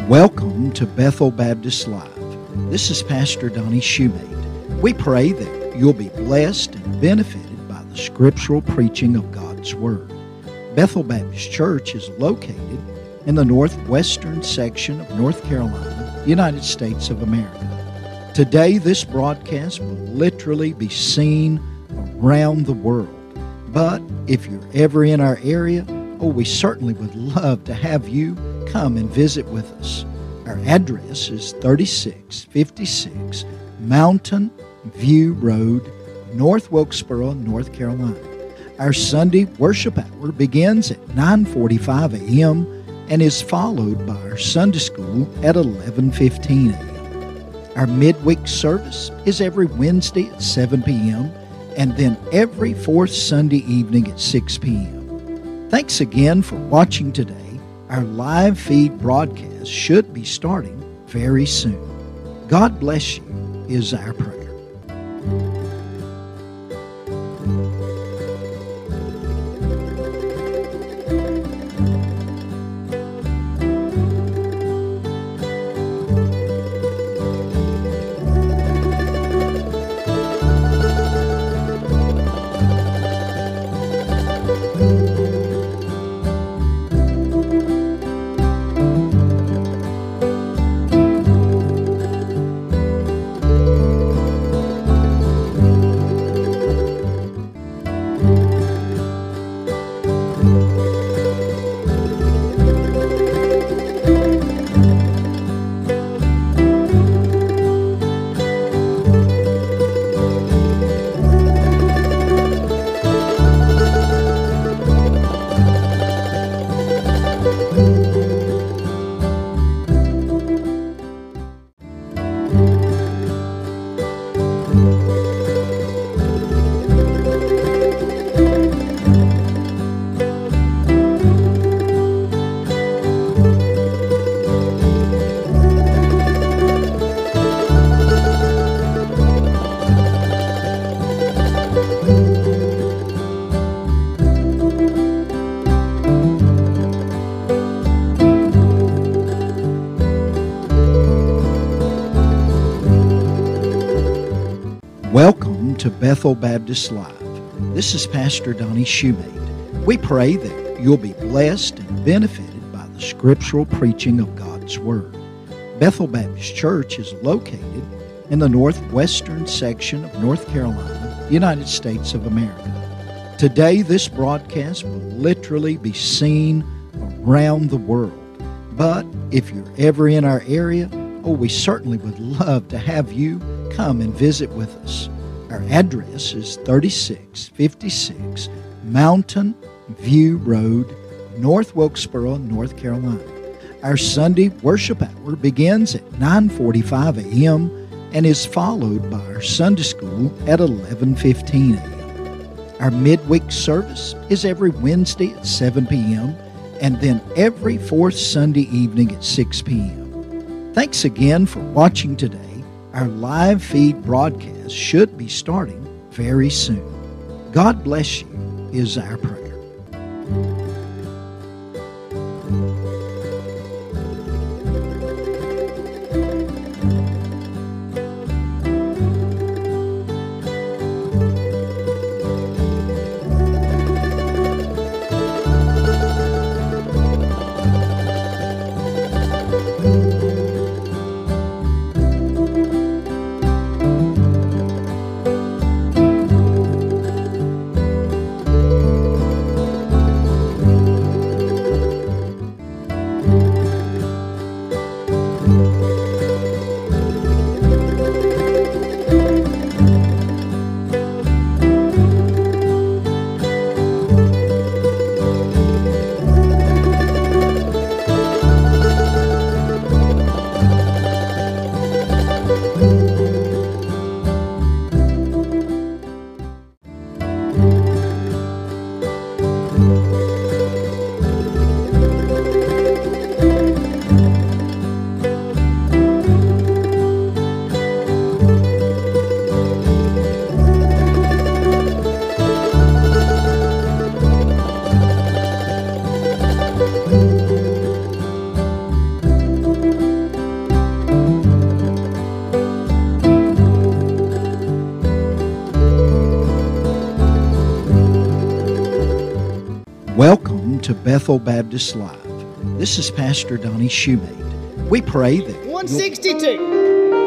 Welcome to Bethel Baptist Live. This is Pastor Donnie Shoemate. We pray that you'll be blessed and benefited by the scriptural preaching of God's Word. Bethel Baptist Church is located in the northwestern section of North Carolina, United States of America. Today, this broadcast will literally be seen around the world. But if you're ever in our area, we certainly would love to have you come and visit with us. Our address is 3656 Mountain View Road, North Wilkesboro, North Carolina. Our Sunday worship hour begins at 9:45 a.m. and is followed by our Sunday school at 11:15 a.m. Our midweek service is every Wednesday at 7 p.m. and then every fourth Sunday evening at 6 p.m. Thanks again for watching today. Our live feed broadcast should be starting very soon. God bless you is our prayer. Welcome to Bethel Baptist Live. This is Pastor Donnie Shoemate. We pray that you'll be blessed and benefited by the scriptural preaching of God's Word. Bethel Baptist Church is located in the northwestern section of North Carolina, United States of America. Today, this broadcast will literally be seen around the world. But if you're ever in our area, we certainly would love to have you come and visit with us. Our address is 3656 Mountain View Road, North Wilkesboro, North Carolina. Our Sunday worship hour begins at 9:45 a.m. and is followed by our Sunday school at 11:15 a.m. Our midweek service is every Wednesday at 7 p.m. and then every fourth Sunday evening at 6 p.m. Thanks again for watching today. Our live feed broadcast should be starting very soon. God bless you is our prayer. Bethel Baptist Live. This is Pastor Donnie Shoemate. We pray that 162.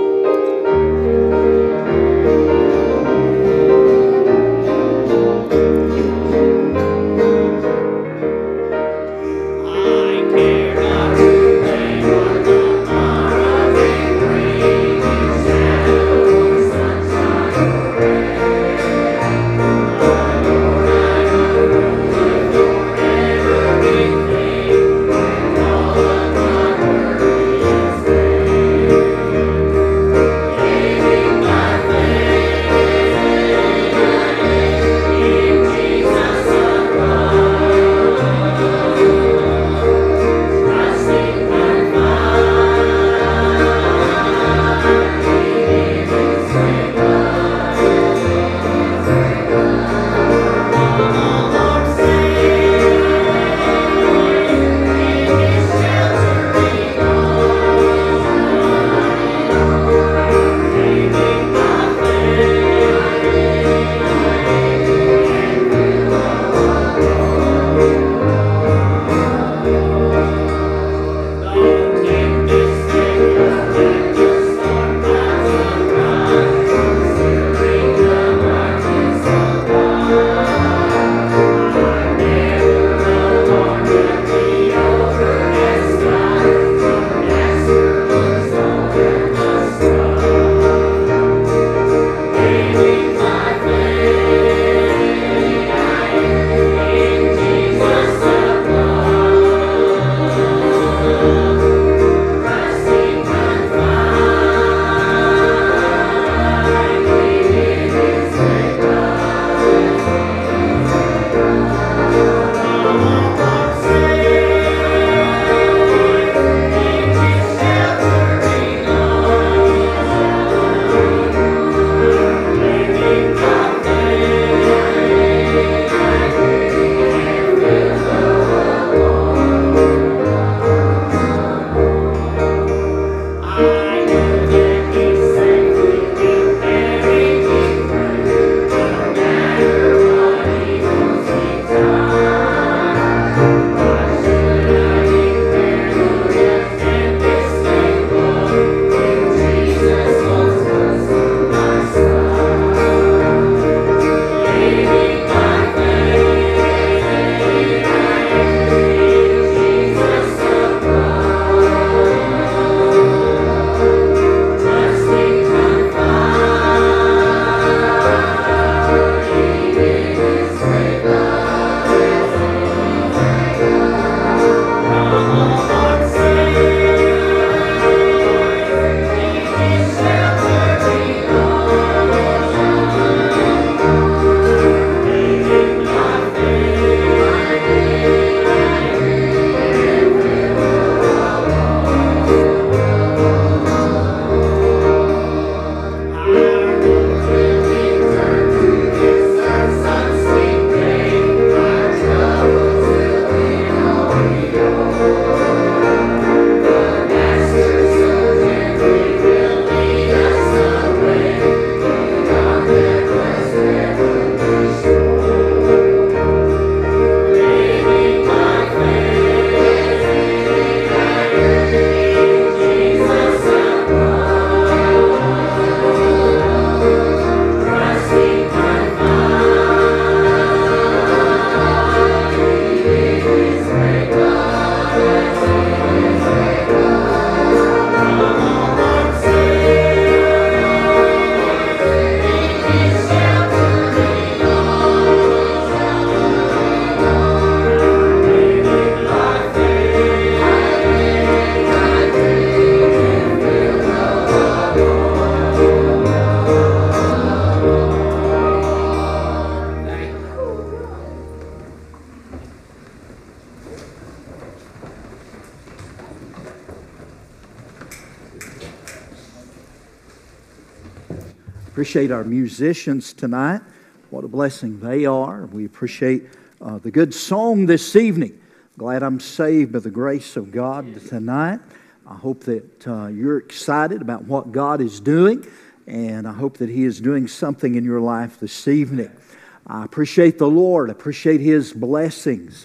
Appreciate our musicians tonight. What a blessing they are. We appreciate the good song this evening. Glad I'm saved by the grace of God tonight. I hope that you're excited about what God is doing, and I hope that He is doing something in your life this evening. I appreciate the Lord. I appreciate His blessings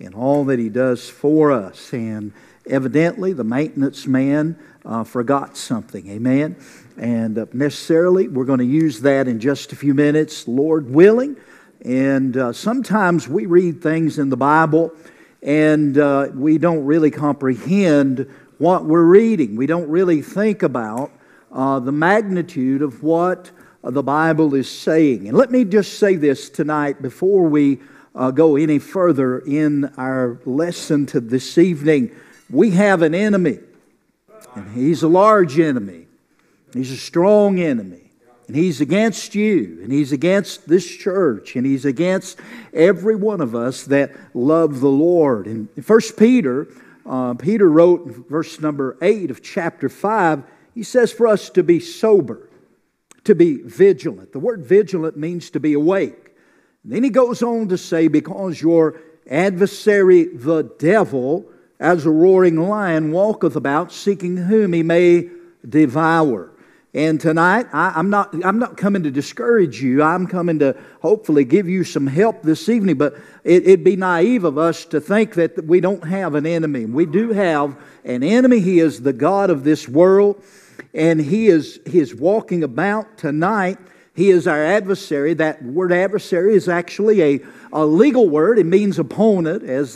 in all that He does for us. And evidently, the maintenance man forgot something. Amen? And necessarily, we're going to use that in just a few minutes, Lord willing. And sometimes we read things in the Bible and we don't really comprehend what we're reading. We don't really think about the magnitude of what the Bible is saying. And let me just say this tonight before we go any further in our lesson to this evening. We have an enemy, and he's a large enemy. He's a strong enemy. And he's against you, and he's against this church, and he's against every one of us that love the Lord. In 1 Peter, Peter wrote in verse number 8 of chapter 5, he says for us to be sober, to be vigilant. The word vigilant means to be awake. And then he goes on to say, because your adversary, the devil, as a roaring lion, walketh about, seeking whom he may devour. And tonight, I'm not coming to discourage you. I'm coming to hopefully give you some help this evening. But it'd be naive of us to think that we don't have an enemy. We do have an enemy. He is the god of this world. And he is walking about tonight. He is our adversary. That word adversary is actually a legal word. It means opponent, as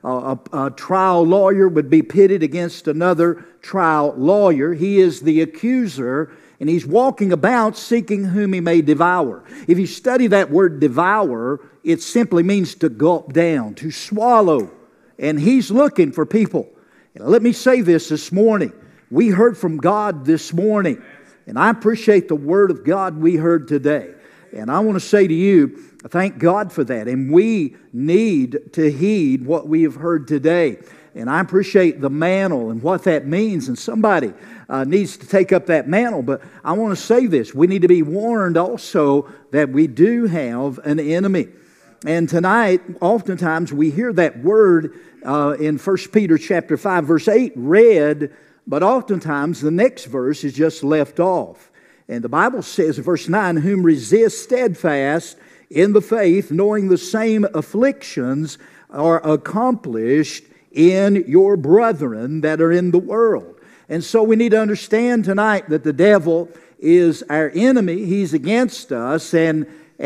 a trial lawyer would be pitted against another trial lawyer. He is the accuser, and he's walking about seeking whom he may devour. If you study that word devour, it simply means to gulp down, to swallow. And he's looking for people. And let me say this morning. We heard from God this morning. And I appreciate the Word of God we heard today. And I want to say to you, thank God for that. And we need to heed what we have heard today. And I appreciate the mantle and what that means. And somebody needs to take up that mantle. But I want to say this. We need to be warned also that we do have an enemy. And tonight, oftentimes we hear that word in 1 Peter chapter 5, verse 8 read, but oftentimes the next verse is just left off. And the Bible says in verse 9, whom resist steadfast in the faith, knowing the same afflictions are accomplished in your brethren that are in the world. And so we need to understand tonight that the devil is our enemy. He's against us, and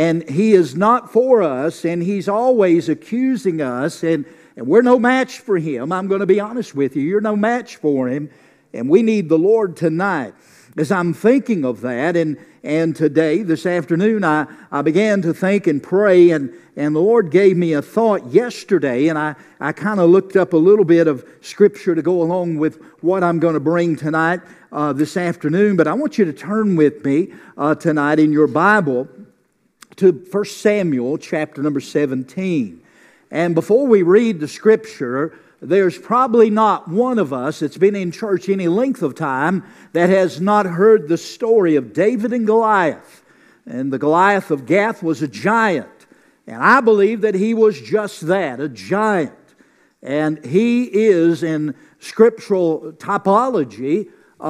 he is not for us, and he's always accusing us, and we're no match for him. I'm going to be honest with you. You're no match for him. And we need the Lord tonight. As I'm thinking of that, and today, this afternoon, I began to think and pray, and the Lord gave me a thought yesterday, and I kind of looked up a little bit of Scripture to go along with what I'm going to bring tonight, this afternoon. But I want you to turn with me tonight in your Bible to 1 Samuel chapter number 17. And before we read the Scripture, there's probably not one of us that's been in church any length of time that has not heard the story of David and Goliath. And the Goliath of Gath was a giant. And I believe that he was just that, a giant. And he is, in scriptural typology,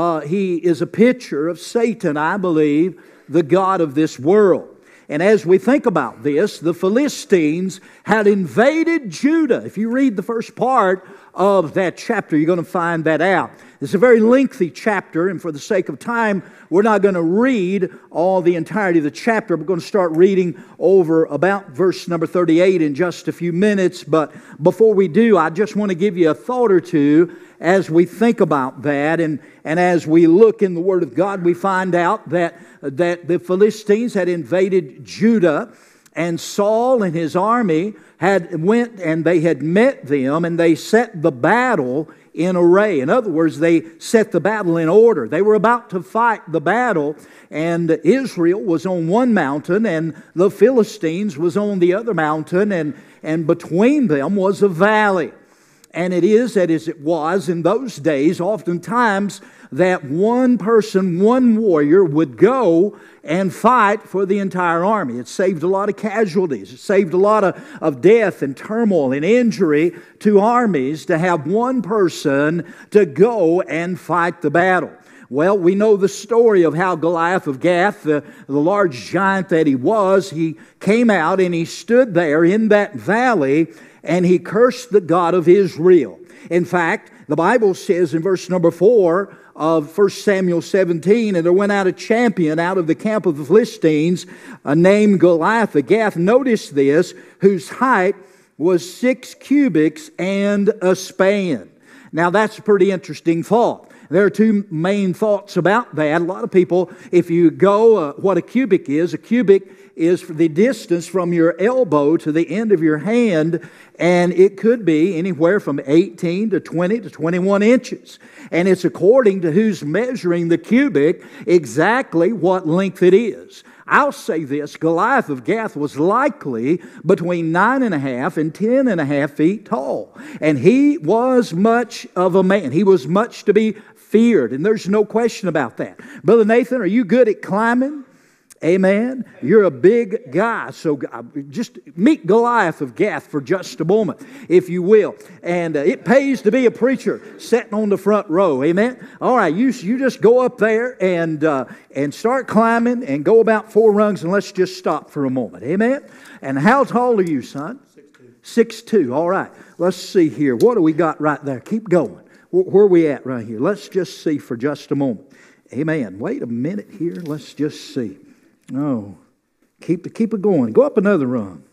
he is a picture of Satan, I believe, the god of this world. And as we think about this, the Philistines had invaded Judah. If you read the first part of that chapter, you're going to find that out. It's a very lengthy chapter, and for the sake of time, we're not going to read all the entirety of the chapter. We're going to start reading over about verse number 38 in just a few minutes. But before we do, I just want to give you a thought or two as we think about that, and as we look in the Word of God, we find out that the Philistines had invaded Judah, and Saul and his army had went and they had met them, and they set the battle in array. In other words, they set the battle in order. They were about to fight the battle, and Israel was on one mountain, and the Philistines was on the other mountain, and between them was a valley. And it is, as it was in those days, oftentimes that one person, one warrior would go and fight for the entire army. It saved a lot of casualties. It saved a lot of death and turmoil and injury to armies to have one person to go and fight the battle. Well, we know the story of how Goliath of Gath, the large giant that he was, he came out and he stood there in that valley. and he cursed the God of Israel. In fact, the Bible says in verse number 4 of 1 Samuel 17, and there went out a champion out of the camp of the Philistines, named Goliath of Gath. Notice this, whose height was 6 cubits and a span. Now that's a pretty interesting thought. There are two main thoughts about that. A lot of people, if you go what a cubic is the distance from your elbow to the end of your hand, and it could be anywhere from 18 to 20 to 21 inches. And it's according to who's measuring the cubic exactly what length it is. I'll say this, Goliath of Gath was likely between 9.5 and 10.5 feet tall. And he was much of a man. He was much to be feared, and there's no question about that. Brother Nathan, are you good at climbing? Amen. You're a big guy, so just meet Goliath of Gath for just a moment, if you will. And it pays to be a preacher sitting on the front row. Amen. All right, you just go up there and start climbing and go about 4 rungs, and let's just stop for a moment. Amen. And how tall are you, son? 6'2". 6'2". All right. Let's see here. What do we got right there? Keep going. Where are we at right here? Let's just see for just a moment. Amen. Wait a minute here. Let's just see. Oh, keep it going. Go up another rung.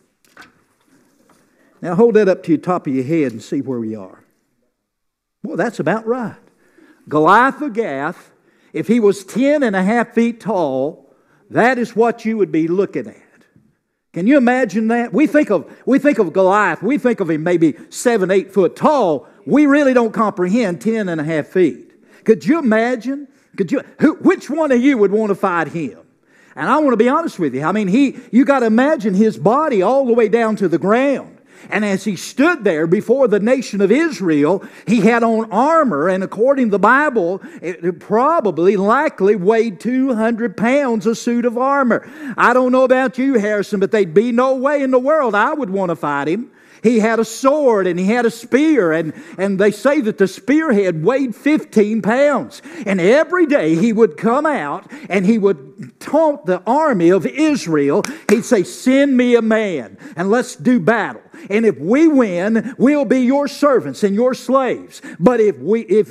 Now hold that up to the top of your head and see where we are. Well, that's about right. Goliath of Gath, if he was 10.5 feet tall, that is what you would be looking at. Can you imagine that? We think of Goliath, we think of him maybe 7, 8 foot tall. We really don't comprehend 10.5 feet. Could you imagine? Which one of you would want to fight him? And I want to be honest with you. I mean, you got to imagine his body all the way down to the ground. And as he stood there before the nation of Israel, he had on armor, and according to the Bible, it probably likely weighed 200 pounds, a suit of armor. I don't know about you, Harrison, but there'd be no way in the world I would want to fight him. He had a sword and he had a spear, and they say that the spearhead weighed 15 pounds. And every day he would come out and he would taunt the army of Israel. He'd say, "Send me a man and let's do battle. And if we win, we'll be your servants and your slaves. But if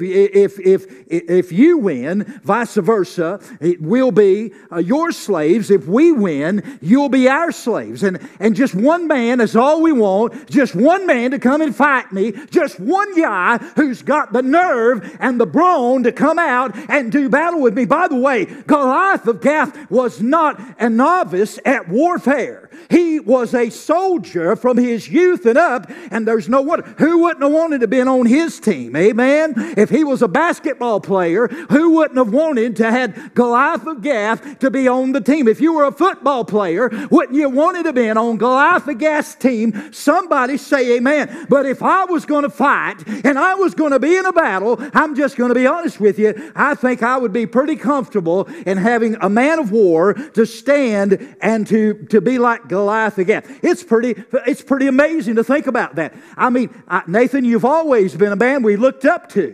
you win, vice versa, we'll be your slaves. If we win, you'll be our slaves. And just one man is all we want. Just one man to come and fight me. Just one guy who's got the nerve and the brawn to come out and do battle with me." By the way, Goliath of Gath was not a novice at warfare. He was a soldier from his youth and up, and there's no wonder. Who wouldn't have wanted to be on his team? Amen? If he was a basketball player, who wouldn't have wanted to have Goliath of Gath to be on the team? If you were a football player, wouldn't you wanted to be on Goliath of Gath's team? Somebody say amen. But if I was going to fight and I was going to be in a battle, I'm just going to be honest with you, I think I would be pretty comfortable in having a man of war to stand and to be like Goliath of Gath. It's pretty amazing to think about that. I mean, Nathan, you've always been a man we looked up to.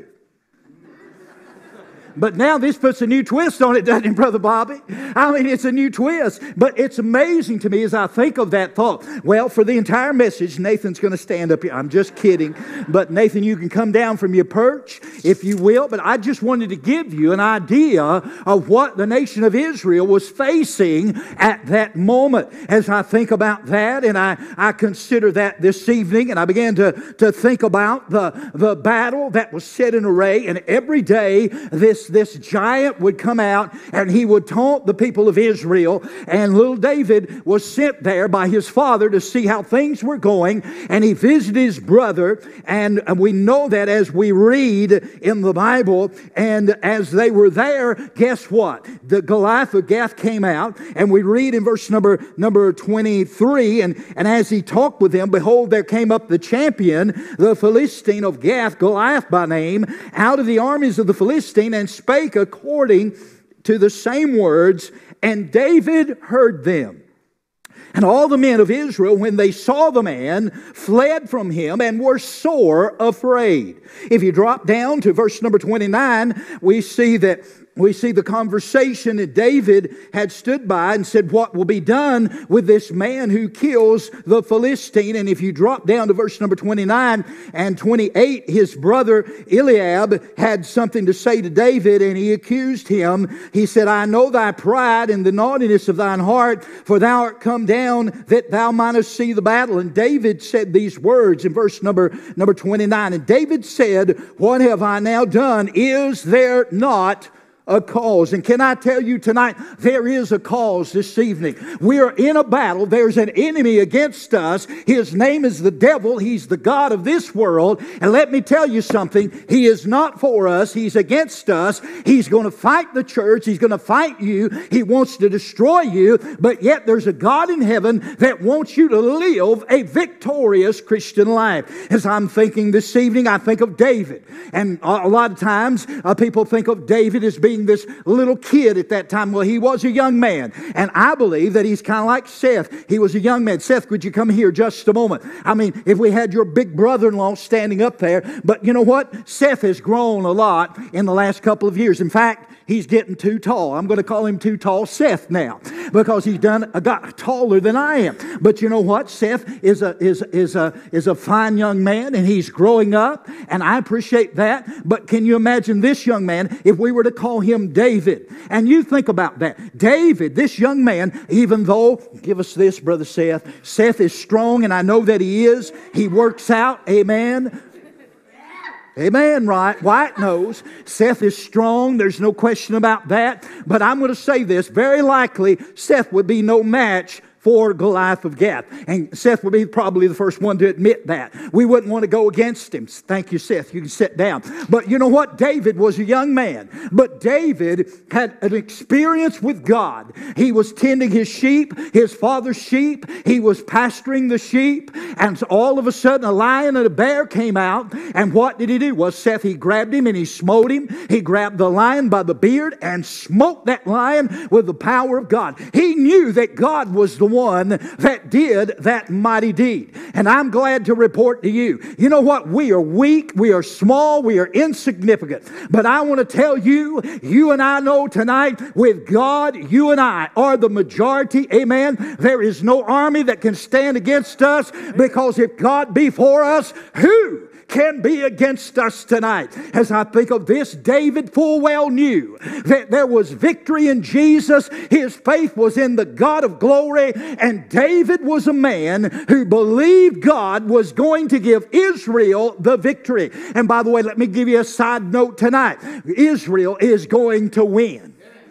But now this puts a new twist on it, doesn't it, Brother Bobby? I mean, it's a new twist. But it's amazing to me as I think of that thought. Well, for the entire message, Nathan's going to stand up here. I'm just kidding. But Nathan, you can come down from your perch, if you will. But I just wanted to give you an idea of what the nation of Israel was facing at that moment. As I think about that, and I consider that this evening, and I began to think about the battle that was set in array. And every day, this giant would come out and he would taunt the people of Israel. And little David was sent there by his father to see how things were going. And he visited his brother. And we know that as we read in the Bible. And as they were there, guess what? The Goliath of Gath came out. And we read in verse number 23. And as he talked with them, behold, there came up the champion, the Philistine of Gath, Goliath by name, out of the armies of the Philistine, and spake according to the same words, and David heard them. And all the men of Israel, when they saw the man, fled from him and were sore afraid. If you drop down to verse number 29, we see that we see the conversation that David had stood by and said, what will be done with this man who kills the Philistine? And if you drop down to verse number 29 and 28, his brother Eliab had something to say to David, and he accused him. He said, I know thy pride and the naughtiness of thine heart, for thou art come down that thou mightest see the battle. And David said these words in verse number 29. And David said, what have I now done? Is there not a cause? And can I tell you tonight, there is a cause this evening. We are in a battle. There's an enemy against us. His name is the devil. He's the god of this world. And let me tell you something. He is not for us. He's against us. He's going to fight the church. He's going to fight you. He wants to destroy you. But yet there's a God in heaven that wants you to live a victorious Christian life. As I'm thinking this evening, I think of David. And a lot of times people think of David as being this little kid at that time. Well, he was a young man. And I believe that he's kind of like Seth. He was a young man. Seth, could you come here just a moment? I mean, if we had your big brother-in-law standing up there. But you know what? Seth has grown a lot in the last couple of years. In fact, he's getting too tall. I'm going to call him Too Tall Seth now because he's got taller than I am. But you know what? Seth is a fine young man, and he's growing up, and I appreciate that. But can you imagine this young man if we were to call him David? And you think about that. David, this young man, even though, give us this, Brother Seth. Seth is strong, and I know that he is. He works out. Amen. Amen, right? White knows. Seth is strong. There's no question about that. But I'm going to say this. Very likely, Seth would be no match for Goliath of Gath. And Seth would be probably the first one to admit that. We wouldn't want to go against him. Thank you, Seth. You can sit down. But you know what? David was a young man. But David had an experience with God. He was tending his sheep, his father's sheep. He was pasturing the sheep. And so all of a sudden, a lion and a bear came out. And what did he do? Well, Seth, he grabbed him and he smote him. He grabbed the lion by the beard and smote that lion with the power of God. He knew that God was the one that did that mighty deed. And I'm glad to report to you, you know what? We are weak, we are small, we are insignificant. But I want to tell you, you and I know tonight, with God, you and I are the majority. Amen. There is no army that can stand against us, because if God be for us, who can be against us tonight? As I think of this, David full well knew that there was victory in Jesus. His faith was in the God of glory, and David was a man who believed God was going to give Israel the victory. And by the way, let me give you a side note tonight. Israel is going to win.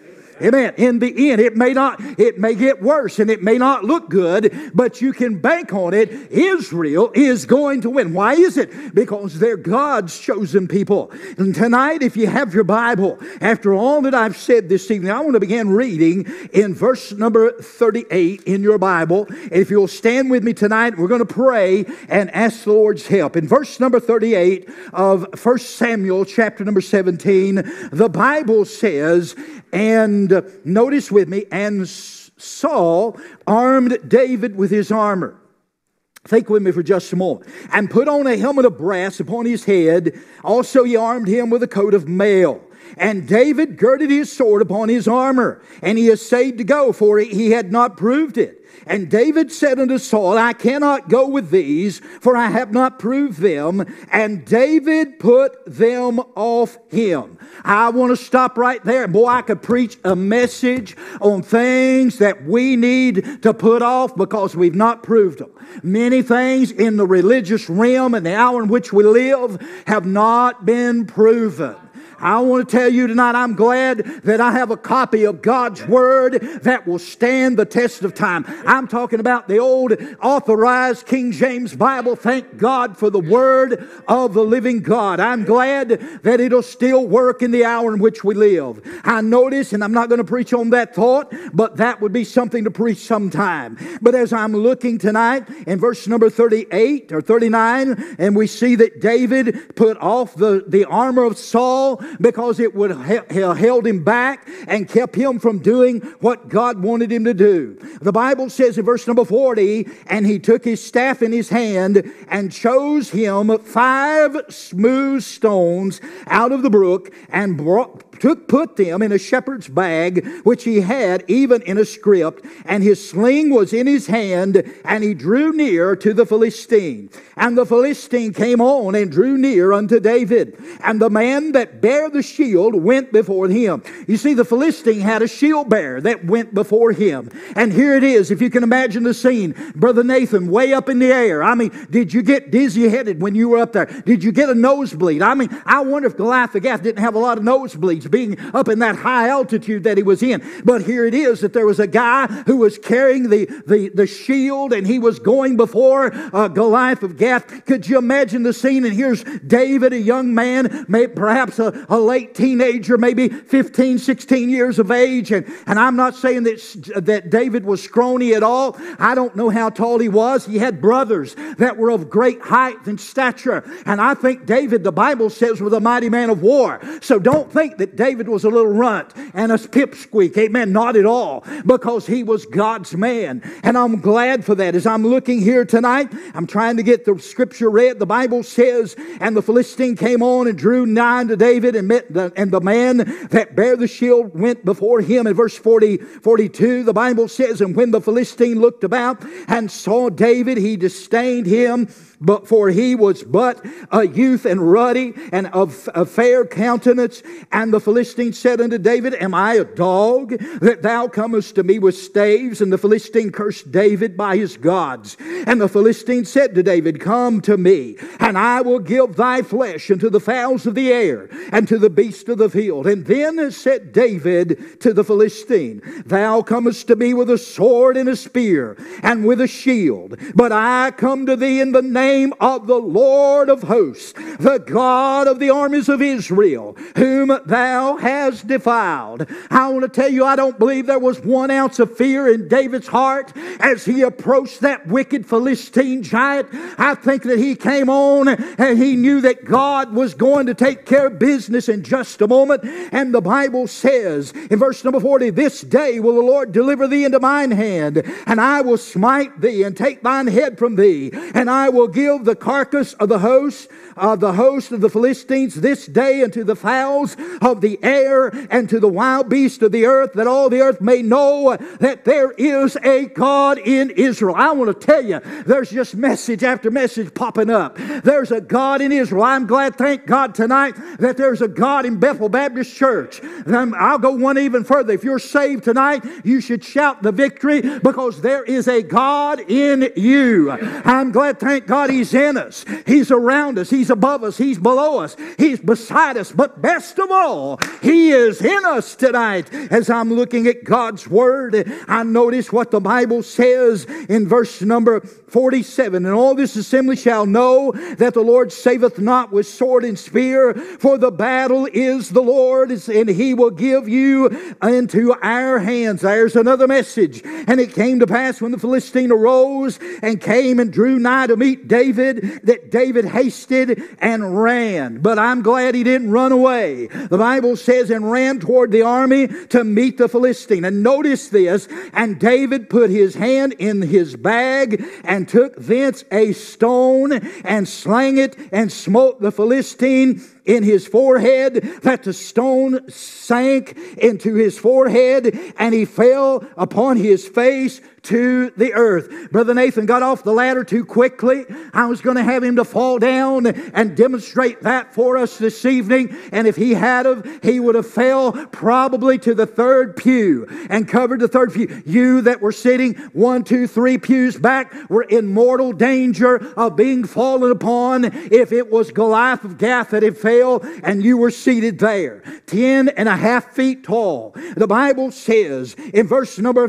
Amen. In the end, it may get worse and it may not look good, but you can bank on it. Israel is going to win. Why is it? Because they're God's chosen people. And tonight, if you have your Bible, after all that I've said this evening, I want to begin reading in verse number 38 in your Bible. And if you'll stand with me tonight, we're going to pray and ask the Lord's help. In verse number 38 of 1 Samuel chapter number 17, the Bible says, and notice with me, and Saul armed David with his armor. Think with me for just a moment. And put on a helmet of brass upon his head. Also he armed him with a coat of mail. And David girded his sword upon his armor. And he essayed to go, for he had not proved it. And David said unto Saul, I cannot go with these, for I have not proved them. And David put them off him. I want to stop right there. Boy, I could preach a message on things that we need to put off because we've not proved them. Many things in the religious realm and the hour in which we live have not been proven. I want to tell you tonight, I'm glad that I have a copy of God's Word that will stand the test of time. I'm talking about the old authorized King James Bible. Thank God for the Word of the living God. I'm glad that it'll still work in the hour in which we live. I notice, and I'm not going to preach on that thought, but that would be something to preach sometime. But as I'm looking tonight in verse number 38 or 39, and we see that David put off the armor of Saul, because it would held him back and kept him from doing what God wanted him to do. The Bible says in verse number 40, and he took his staff in his hand and chose him 5 smooth stones out of the brook and put them in a shepherd's bag, which he had even in a scrip, and his sling was in his hand, and he drew near to the Philistine. And the Philistine came on and drew near unto David, and the man that bare the shield went before him. You see, the Philistine had a shield bearer that went before him. And here it is, if you can imagine the scene, Brother Nathan, way up in the air. I mean, did you get dizzy-headed when you were up there? Did you get a nosebleed? I mean, I wonder if Goliath the Gath didn't have a lot of nosebleeds being up in that high altitude that he was in. But here it is, that there was a guy who was carrying the shield, and he was going before Goliath of Gath. Could you imagine the scene? And here's David, a young man, perhaps a late teenager, maybe 15, 16 years of age. And I'm not saying that David was scrawny at all. I don't know how tall he was. He had brothers that were of great height and stature. And I think David, the Bible says, was a mighty man of war. So don't think that David was a little runt and a pipsqueak. Amen. Not at all. Because he was God's man. And I'm glad for that. As I'm looking here tonight, I'm trying to get the scripture read. The Bible says, and the Philistine came on and drew nigh unto David, and the man that bare the shield went before him. In verse 42, the Bible says, and when the Philistine looked about and saw David, he disdained him, but for he was but a youth and ruddy and of a fair countenance. And the Philistine said unto David, am I a dog that thou comest to me with staves? And the Philistine cursed David by his gods. And the Philistine said to David, come to me, and I will give thy flesh unto the fowls of the air and to the beasts of the field. And then said David to the Philistine, thou comest to me with a sword and a spear and with a shield, but I come to thee in the name of the Lord of hosts, the God of the armies of Israel, whom thou hast defiled. I want to tell you, I don't believe there was 1 ounce of fear in David's heart as he approached that wicked Philistine giant. I think that he came on and he knew that God was going to take care of business in just a moment. And the Bible says in verse number 40, this day will the Lord deliver thee into mine hand, and I will smite thee and take thine head from thee, and I will give the carcass of the host of the Philistines this day unto the fowls of the air and to the wild beasts of the earth, that all the earth may know that there is a God in Israel. I want to tell you, there's just message after message popping up. There's a God in Israel. I'm glad, thank God tonight, that there's a God in Bethel Baptist Church. And I'll go one even further. If you're saved tonight, you should shout the victory, because there is a God in you. I'm glad, thank God, He's in us. He's around us. He's above us. He's below us. He's beside us. But best of all, He is in us tonight. As I'm looking at God's Word, I notice what the Bible says in verse number 47. And all this assembly shall know that the Lord saveth not with sword and spear, for the battle is the Lord's, and He will give you into our hands. There's another message. And it came to pass when the Philistine arose and came and drew nigh to meet David, that David hasted and ran. But I'm glad he didn't run away. The Bible says, and ran toward the army to meet the Philistine. And notice this, and David put his hand in his bag and took thence a stone and slang it and smote the Philistine in his forehead, that the stone sank into his forehead, and he fell upon his face to the earth. Brother Nathan got off the ladder too quickly. I was going to have him to fall down and demonstrate that for us this evening. And if he had of, he would have fell probably to the third pew and covered the third pew. You that were sitting 1, 2, 3 pews back were in mortal danger of being fallen upon if it was Goliath of Gath that had failed and you were seated there. 10.5 feet tall. The Bible says in verse number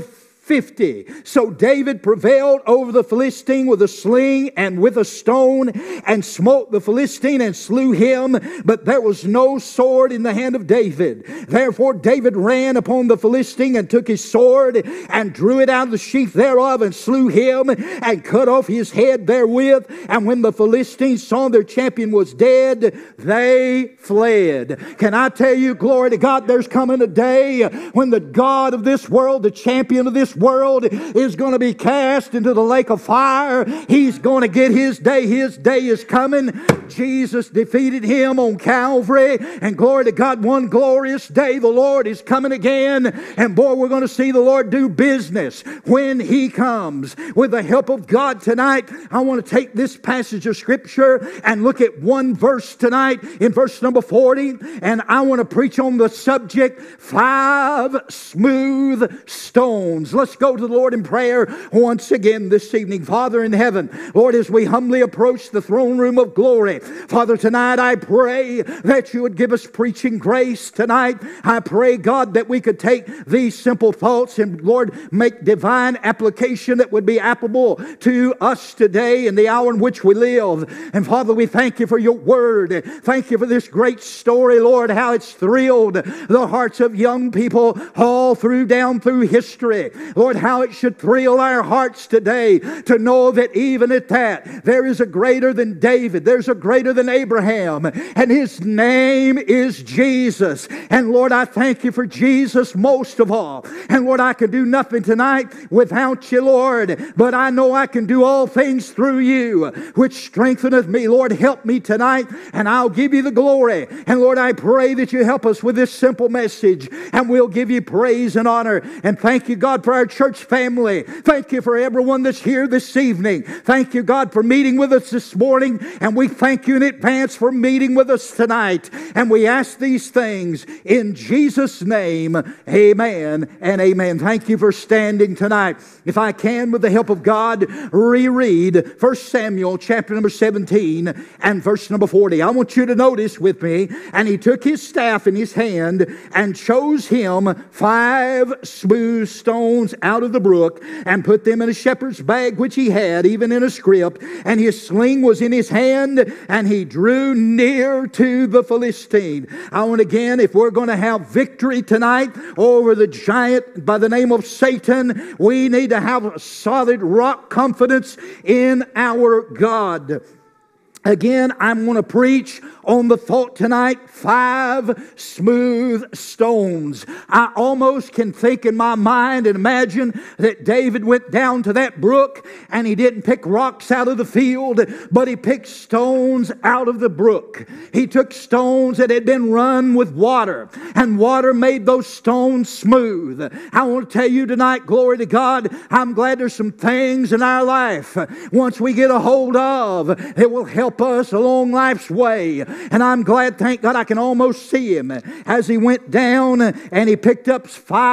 50. So David prevailed over the Philistine with a sling and with a stone, and smote the Philistine and slew him, but there was no sword in the hand of David. Therefore David ran upon the Philistine and took his sword and drew it out of the sheath thereof and slew him and cut off his head therewith. And when the Philistines saw their champion was dead, they fled. Can I tell you, glory to God, there's coming a day when the God of this world, the champion of this this world is going to be cast into the lake of fire. He's going to get his day. His day is coming. Jesus defeated him on Calvary. And glory to God, one glorious day the Lord is coming again. And boy, we're going to see the Lord do business when He comes. With the help of God tonight, I want to take this passage of Scripture and look at one verse tonight in verse number 40. And I want to preach on the subject, 5 smooth stones. Let's go to the Lord in prayer once again this evening. Father in heaven, Lord, as we humbly approach the throne room of glory, Father, tonight I pray that you would give us preaching grace tonight. I pray, God, that we could take these simple thoughts and, Lord, make divine application that would be applicable to us today in the hour in which we live. And Father, we thank you for your word. Thank you for this great story, Lord, how it's thrilled the hearts of young people all down through history. Lord, how it should thrill our hearts today to know that even at that, there is a greater than David. There's a greater than Abraham. And his name is Jesus. And Lord, I thank you for Jesus most of all. And Lord, I can do nothing tonight without you, Lord. But I know I can do all things through you, which strengtheneth me. Lord, help me tonight, and I'll give you the glory. And Lord, I pray that you help us with this simple message, and we'll give you praise and honor. And thank you, God, for our church family. Thank you for everyone that's here this evening. Thank you, God, for meeting with us this morning. And we thank you in advance for meeting with us tonight. And we ask these things in Jesus' name. Amen and amen. Thank you for standing tonight. If I can, with the help of God, reread 1 Samuel chapter number 17 and verse number 40. I want you to notice with me. And he took his staff in his hand and chose him 5 smooth stones out of the brook and put them in a shepherd's bag which he had, even in a scrip. And his sling was in his hand, and he drew near to the Philistine. I want again, if we're going to have victory tonight over the giant by the name of Satan, we need to have a solid rock confidence in our God. Again, I'm going to preach on the thought tonight, 5 smooth stones. I almost can think in my mind and imagine that David went down to that brook and he didn't pick rocks out of the field, but he picked stones out of the brook. He took stones that had been run with water, and water made those stones smooth. I want to tell you tonight, glory to God, I'm glad there's some things in our life once we get a hold of, it will help us along life's way. And I'm glad, thank God, I can almost see him as he went down and he picked up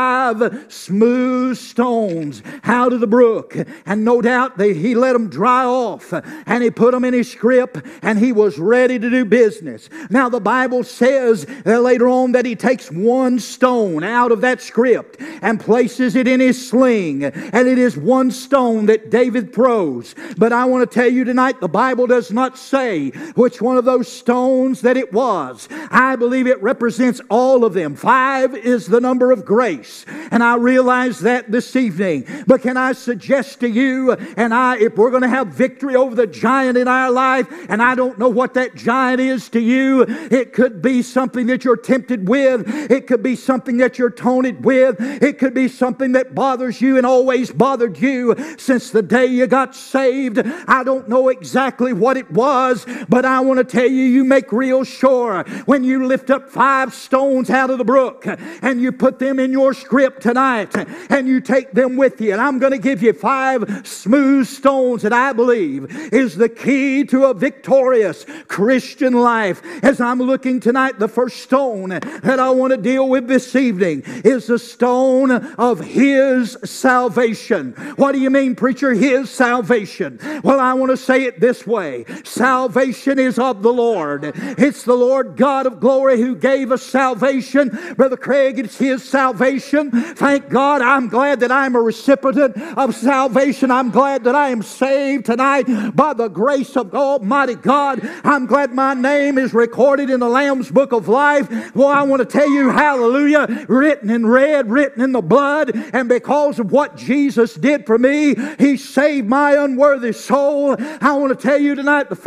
5 smooth stones out of the brook. And no doubt he let them dry off and he put them in his scrip and he was ready to do business. Now the Bible says later on that he takes 1 stone out of that scrip and places it in his sling. And it is 1 stone that David throws. But I want to tell you tonight, the Bible does not say which one of those stones that it was. I believe it represents all of them. 5 is the number of grace. And I realize that this evening. But can I suggest to you and if we're going to have victory over the giant in our life, and I don't know what that giant is to you, it could be something that you're tempted with. It could be something that you're taunted with. It could be something that bothers you and always bothered you since the day you got saved. I don't know exactly what it was, but I want to tell you, you make real sure when you lift up 5 stones out of the brook and you put them in your scrip tonight and you take them with you. And I'm going to give you 5 smooth stones that I believe is the key to a victorious Christian life. As I'm looking tonight, the first stone that I want to deal with this evening is the stone of His salvation. What do you mean, preacher, His salvation? Well, I want to say it this way. Salvation is of the Lord. It's the Lord God of glory who gave us salvation. Brother Craig, it's His salvation. Thank God, I'm glad that I'm a recipient of salvation. I'm glad that I am saved tonight by the grace of Almighty God. I'm glad my name is recorded in the Lamb's Book of Life. Well, I want to tell you, hallelujah, written in red, written in the blood, and because of what Jesus did for me, He saved my unworthy soul. I want to tell you tonight, the first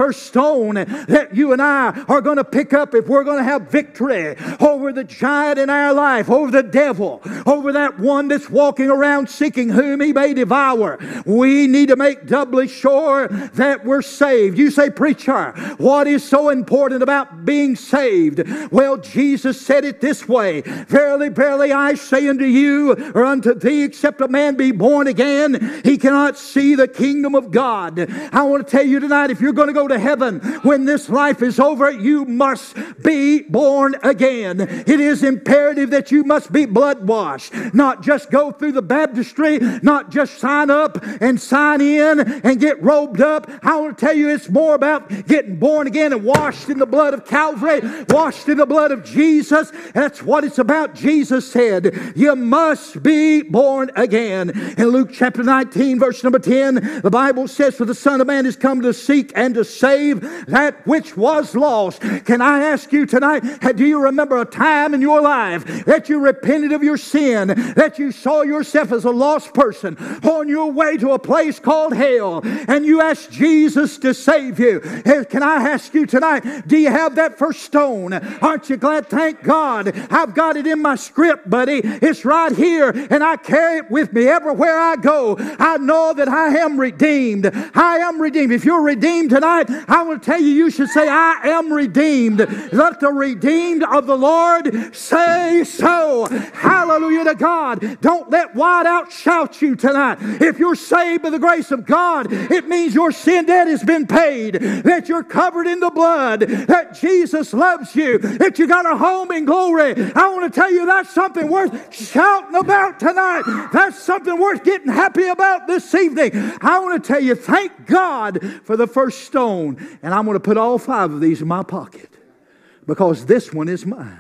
first stone that you and I are going to pick up if we're going to have victory over the giant in our life, over the devil, over that one that's walking around seeking whom he may devour. We need to make doubly sure that we're saved. You say, preacher, what is so important about being saved? Well, Jesus said it this way, verily, verily, I say unto you, or unto thee, except a man be born again, he cannot see the kingdom of God. I want to tell you tonight, if you're going to go to heaven when this life is over, you must be born again. It is imperative that you must be blood washed, not just go through the baptistry, not just sign up and sign in and get robed up. I want to tell you, it's more about getting born again and washed in the blood of Calvary, washed in the blood of Jesus. That's what it's about. Jesus said, you must be born again. In Luke chapter 19, verse number 10, the Bible says, for the Son of Man is come to seek and to save that which was lost. Can I ask you tonight, do you remember a time in your life that you repented of your sin, that you saw yourself as a lost person on your way to a place called hell, and you asked Jesus to save you? Can I ask you tonight, do you have that first stone? Aren't you glad? Thank God, I've got it in my script, buddy. It's right here, and I carry it with me everywhere I go. I know that I am redeemed. I am redeemed. If you're redeemed tonight, I will tell you, you should say, I am redeemed. Let the redeemed of the Lord say so. Hallelujah to God. Don't let wide out shout you tonight. If you're saved by the grace of God, it means your sin debt has been paid, that you're covered in the blood, that Jesus loves you, that you got a home in glory. I want to tell you, that's something worth shouting about tonight. That's something worth getting happy about this evening. I want to tell you, thank God for the first stone. And I'm going to put all 5 of these in my pocket because this one is mine.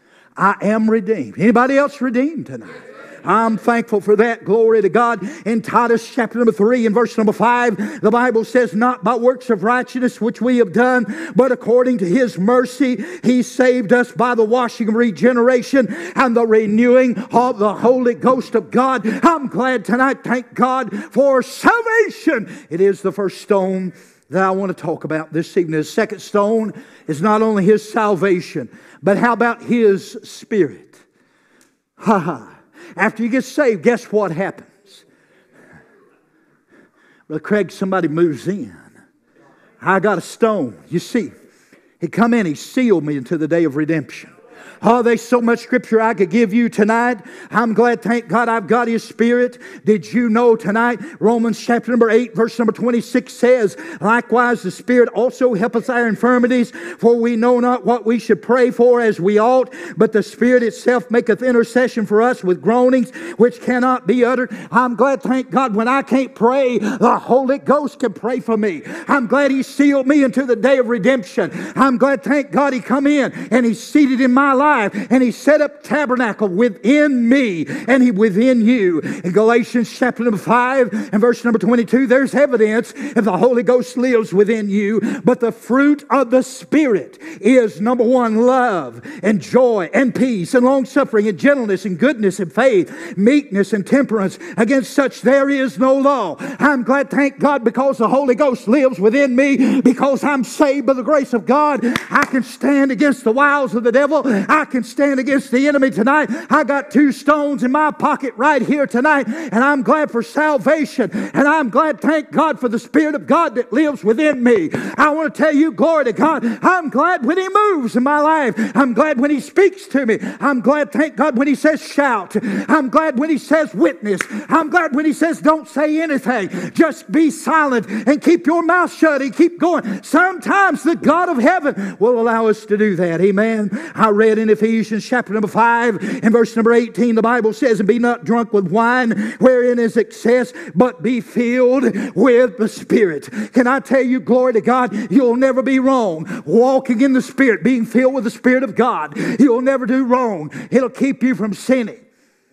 I am redeemed. Anybody else redeemed tonight? I'm thankful for that. Glory to God. In Titus chapter number 3 and verse number 5, the Bible says, not by works of righteousness which we have done, but according to His mercy, He saved us by the washing of regeneration and the renewing of the Holy Ghost of God. I'm glad tonight, thank God for salvation. It is the first stone that I want to talk about this evening. The second stone is not only His salvation, but how about His Spirit? Ha ha. After you get saved, guess what happens? Brother Craig, somebody moves in. I got a stone. You see, He come in, He sealed me into the day of redemption. Oh, there's so much scripture I could give you tonight. I'm glad, thank God, I've got His Spirit. Did you know tonight, Romans chapter number 8, verse number 26 says, likewise the Spirit also helpeth our infirmities, for we know not what we should pray for as we ought, but the Spirit itself maketh intercession for us with groanings which cannot be uttered. I'm glad, thank God, when I can't pray, the Holy Ghost can pray for me. I'm glad He sealed me into the day of redemption. I'm glad, thank God, He come in and He's seated in my life. And He set up tabernacle within me and He within you. In Galatians chapter number 5 and verse number 22, there's evidence that the Holy Ghost lives within you. But the fruit of the Spirit is, number 1, love and joy and peace and long-suffering and gentleness and goodness and faith, meekness and temperance. Against such there is no law. I'm glad, thank God, because the Holy Ghost lives within me, because I'm saved by the grace of God, I can stand against the wiles of the devil. I can stand against the enemy tonight. I got 2 stones in my pocket right here tonight, and I'm glad for salvation, and I'm glad, thank God, for the Spirit of God that lives within me. I want to tell you, glory to God, I'm glad when He moves in my life. I'm glad when He speaks to me. I'm glad, thank God, when He says shout. I'm glad when He says witness. I'm glad when He says don't say anything. Just be silent and keep your mouth shut and keep going. Sometimes the God of heaven will allow us to do that. Amen. I read in Ephesians chapter number 5 and verse number 18, the Bible says, and be not drunk with wine wherein is excess, but be filled with the Spirit. Can I tell you, glory to God, you'll never be wrong walking in the Spirit, being filled with the Spirit of God. You'll never do wrong. It'll keep you from sinning.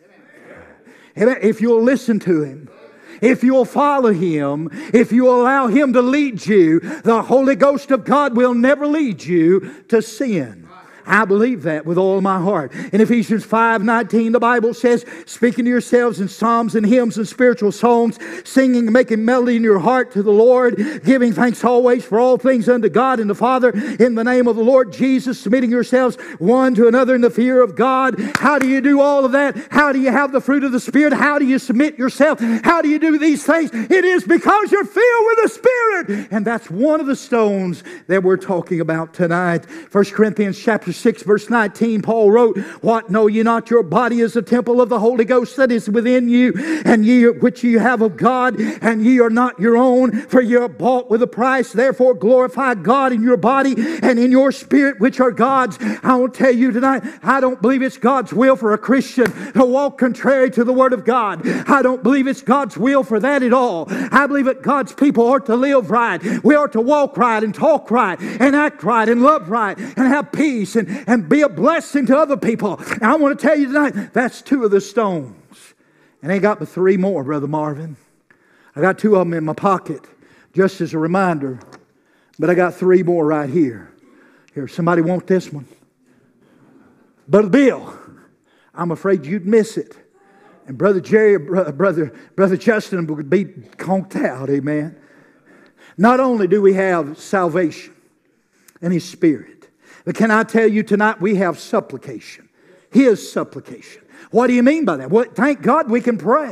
If you'll listen to Him, if you'll follow Him, if you allow Him to lead you, the Holy Ghost of God will never lead you to sin. I believe that with all my heart. In Ephesians 5:19, the Bible says, speaking to yourselves in psalms and hymns and spiritual songs, singing and making melody in your heart to the Lord, giving thanks always for all things unto God and the Father, in the name of the Lord Jesus, submitting yourselves one to another in the fear of God. How do you do all of that? How do you have the fruit of the Spirit? How do you submit yourself? How do you do these things? It is because you're filled with the Spirit. And that's one of the stones that we're talking about tonight. 1 Corinthians chapter 6 verse 19, Paul wrote, what, know ye not your body is the temple of the Holy Ghost that is within you, and ye which ye have of God, and ye are not your own, for ye are bought with a price. Therefore glorify God in your body and in your spirit, which are God's. I will tell you tonight, I don't believe it's God's will for a Christian to walk contrary to the Word of God. I don't believe it's God's will for that at all. I believe that God's people are to live right. We are to walk right and talk right and act right and love right and have peace and be a blessing to other people. And I want to tell you tonight, that's two of the stones. And I got but three more, Brother Marvin. I got two of them in my pocket, just as a reminder. But I got three more right here. Here, somebody want this one? Brother Bill, I'm afraid you'd miss it. And Brother Jerry, Brother Justin would be conked out, amen. Not only do we have salvation and His Spirit, but can I tell you tonight we have supplication. His supplication. What do you mean by that? Well, thank God we can pray.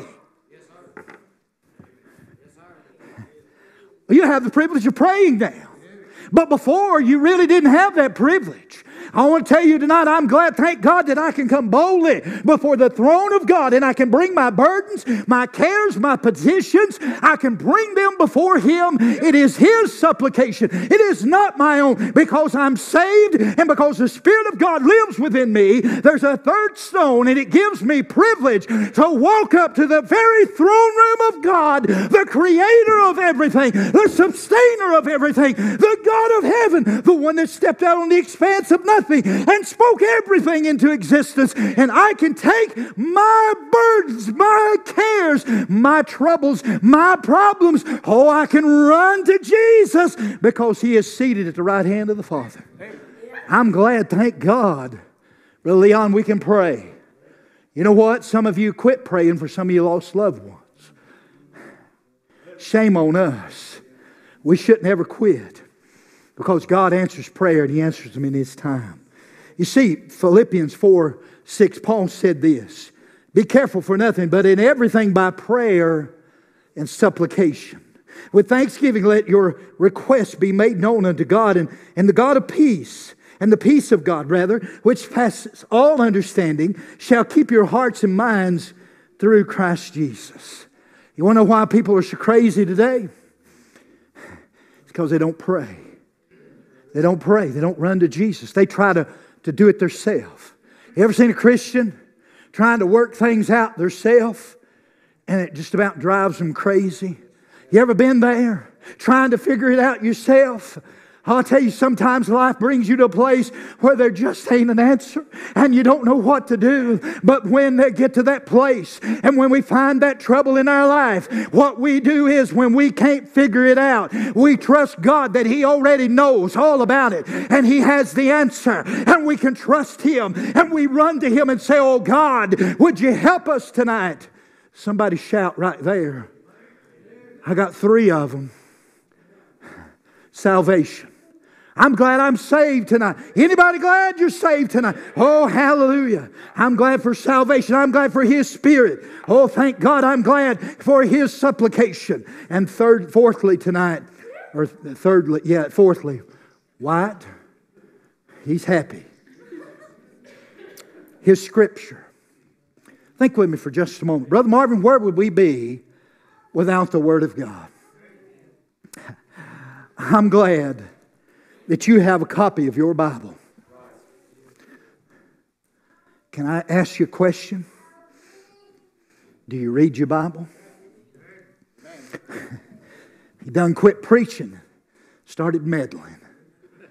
You have the privilege of praying now. But before, you really didn't have that privilege. I want to tell you tonight, I'm glad, thank God, that I can come boldly before the throne of God and I can bring my burdens, my cares, my petitions. I can bring them before Him. It is His supplication. It is not my own. Because I'm saved and because the Spirit of God lives within me, there's a third stone, and it gives me privilege to walk up to the very throne room of God, the Creator of everything, the Sustainer of everything, the God of heaven, the one that stepped out on the expanse of nothing and spoke everything into existence. And I can take my burdens, my cares, my troubles, my problems. Oh, I can run to Jesus because He is seated at the right hand of the Father. I'm glad, thank God. Brother Leon, we can pray. You know what? Some of you quit praying for some of your lost loved ones. Shame on us. We shouldn't ever quit. Because God answers prayer and He answers them in His time. You see, Philippians 4:6, Paul said this, be careful for nothing, but in everything by prayer and supplication. With thanksgiving let your requests be made known unto God, and the God of peace, and the peace of God, rather, which passes all understanding, shall keep your hearts and minds through Christ Jesus. You want to know why people are so crazy today? It's because they don't pray. They don't pray. They don't run to Jesus. They try to do it themselves. You ever seen a Christian trying to work things out themselves and it just about drives them crazy? You ever been there trying to figure it out yourself? I'll tell you, sometimes life brings you to a place where there just ain't an answer and you don't know what to do. But when they get to that place and when we find that trouble in our life, what we do is when we can't figure it out, we trust God that He already knows all about it and He has the answer, and we can trust Him and we run to Him and say, oh God, would you help us tonight? Somebody shout right there. I got three of them. Salvation. I'm glad I'm saved tonight. Anybody glad you're saved tonight? Oh, hallelujah. I'm glad for salvation. I'm glad for His Spirit. Oh, thank God, I'm glad for His supplication. And fourthly, what? He's happy. His Scripture. Think with me for just a moment. Brother Marvin, where would we be without the Word of God? I'm glad that you have a copy of your Bible. Can I ask you a question? Do you read your Bible? You done quit preaching, started meddling.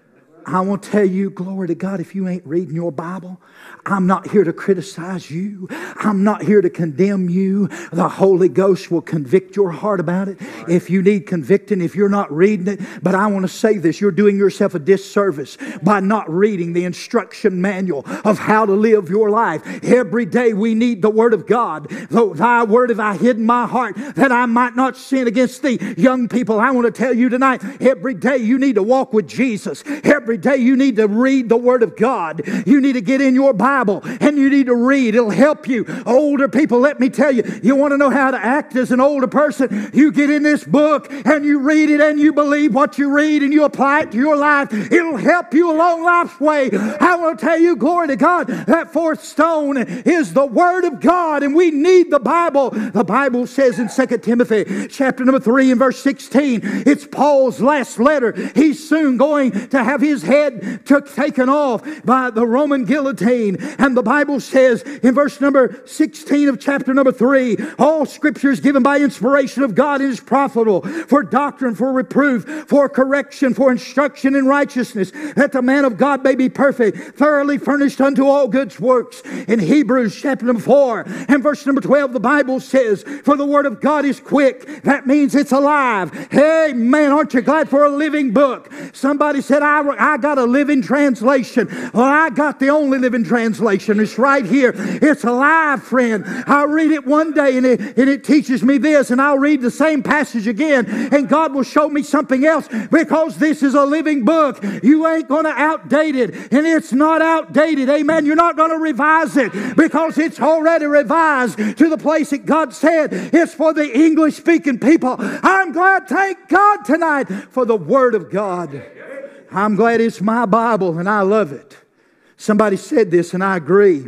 I want to tell you, glory to God, if you ain't reading your Bible, I'm not here to criticize you. I'm not here to condemn you. The Holy Ghost will convict your heart about it. If you need convicting, if you're not reading it. But I want to say this, you're doing yourself a disservice by not reading the instruction manual of how to live your life. Every day we need the Word of God. Thy word have I hidden my heart that I might not sin against thee. Young people, I want to tell you tonight, every day you need to walk with Jesus. Every day you need to read the Word of God. You need to get in your Bible and you need to read. It'll help you. Older people, let me tell you, you want to know how to act as an older person? You get in this book and you read it and you believe what you read and you apply it to your life. It'll help you along life's way. I want to tell you, glory to God, that fourth stone is the Word of God, and we need the Bible. The Bible says in 2 Timothy chapter number 3 and verse 16, it's Paul's last letter. He's soon going to have his head taken off by the Roman guillotine. And the Bible says in verse number 16 of chapter number 3, all Scripture is given by inspiration of God and is profitable for doctrine, for reproof, for correction, for instruction in righteousness, that the man of God may be perfect, thoroughly furnished unto all good works. In Hebrews chapter number 4 and verse number 12, the Bible says, for the Word of God is quick. That means it's alive. Hey, man, aren't you glad for a living book? Somebody said, I got a living translation. Well, I got the only living translation. It's right here. It's alive, friend. I'll read it one day and it teaches me this, and I'll read the same passage again and God will show me something else, because this is a living book. You ain't going to outdate it, and it's not outdated. Amen. You're not going to revise it, because it's already revised to the place that God said it's for the English-speaking people. I'm glad, thank God tonight, for the Word of God. I'm glad it's my Bible and I love it. Somebody said this and I agree.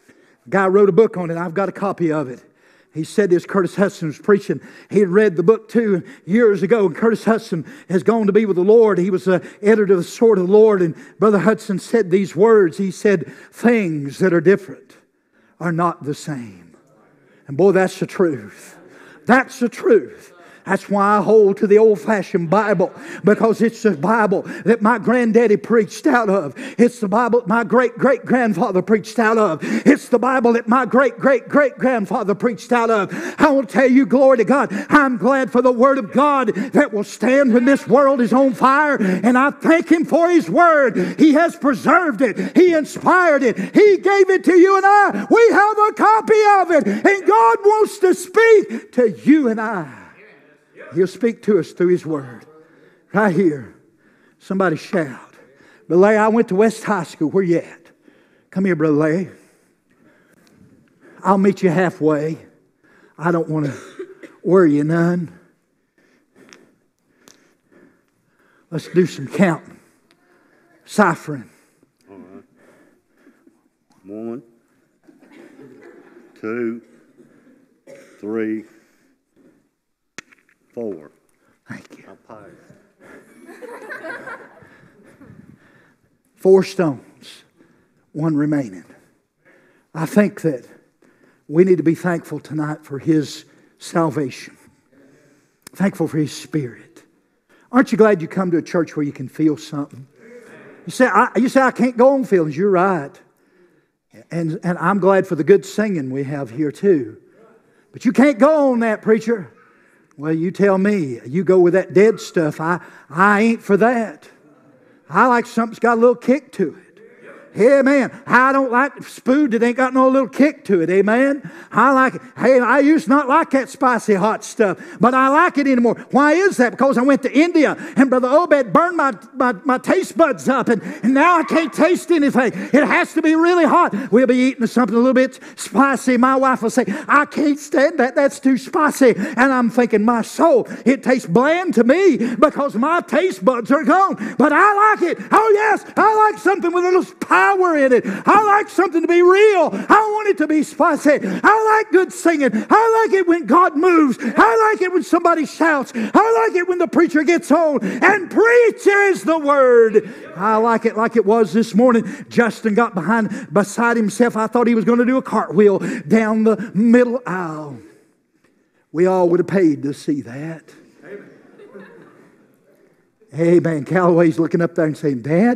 A guy wrote a book on it. I've got a copy of it. He said this, Curtis Hudson was preaching. He had read the book too years ago. And Curtis Hudson has gone to be with the Lord. He was the editor of the Sword of the Lord. And Brother Hudson said these words. He said, things that are different are not the same. And boy, that's the truth. That's the truth. That's why I hold to the old-fashioned Bible, because it's the Bible that my granddaddy preached out of. It's the Bible my great-great-grandfather preached out of. It's the Bible that my great-great-great-grandfather preached out of. I will tell you, glory to God, I'm glad for the Word of God that will stand when this world is on fire, and I thank Him for His Word. He has preserved it. He inspired it. He gave it to you and I. We have a copy of it, and God wants to speak to you and I. He'll speak to us through His Word. Right here. Somebody shout. Brother Larry, I went to West High School. Where you at? Come here, Brother Larry. I'll meet you halfway. I don't want to worry you none. Let's do some counting. Ciphering. All right. 1, 2, 3, 4. Thank you. I'll pay. 4 stones, 1 remaining. I think that we need to be thankful tonight for His salvation. Thankful for His Spirit. Aren't you glad you come to a church where you can feel something? You say, I can't go on feelings. You're right. And I'm glad for the good singing we have here too. But you can't go on that, preacher. Well, you tell me. You go with that dead stuff. I ain't for that. I like something's got a little kick to it. Amen. I don't like food that ain't got no little kick to it. Amen. I like it. Hey, I used to not like that spicy hot stuff, but I like it anymore. Why is that? Because I went to India and Brother Obed burned my taste buds up, and now I can't taste anything. It has to be really hot. We'll be eating something a little bit spicy. My wife will say, I can't stand that. That's too spicy. And I'm thinking, my soul, it tastes bland to me because my taste buds are gone. But I like it. Oh yes, I like something with a little power in it. I like something to be real. I want it to be spicy. I like good singing. I like it when God moves. I like it when somebody shouts. I like it when the preacher gets on and preaches the Word. I like it was this morning. Justin got beside himself. I thought he was going to do a cartwheel down the middle aisle. We all would have paid to see that. Amen. Callaway's looking up there and saying, Dad,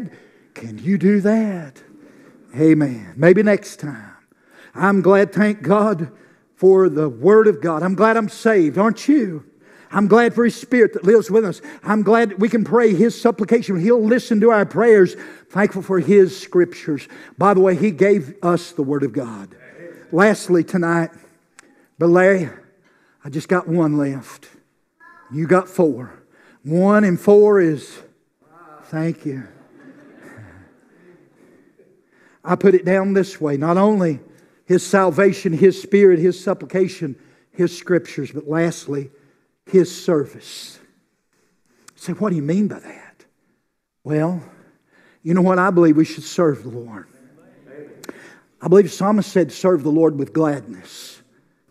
Can you do that? Amen. Maybe next time. I'm glad, thank God, for the Word of God. I'm glad I'm saved, aren't you? I'm glad for His Spirit that lives with us. I'm glad that we can pray His supplication. He'll listen to our prayers. Thankful for His Scriptures. By the way, He gave us the Word of God. Lastly tonight, Brother Larry, I just got one left. You got 4. 1 and 4 is, thank you. I put it down this way. Not only His salvation, His Spirit, His supplication, His Scriptures, but lastly, His service. Say, what do you mean by that? Well, you know what? I believe we should serve the Lord. I believe the psalmist said, serve the Lord with gladness.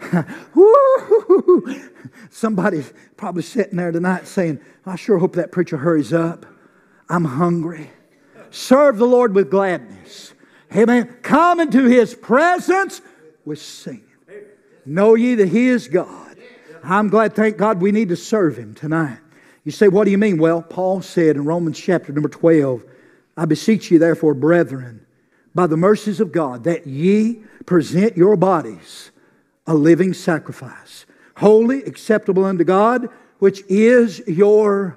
Woo! Somebody's probably sitting there tonight saying, I sure hope that preacher hurries up. I'm hungry. Serve the Lord with gladness. Amen. Come into His presence with singing. Know ye that He is God. I'm glad, thank God, we need to serve Him tonight. You say, what do you mean? Well, Paul said in Romans chapter number 12, I beseech you therefore, brethren, by the mercies of God, that ye present your bodies a living sacrifice, holy, acceptable unto God, which is your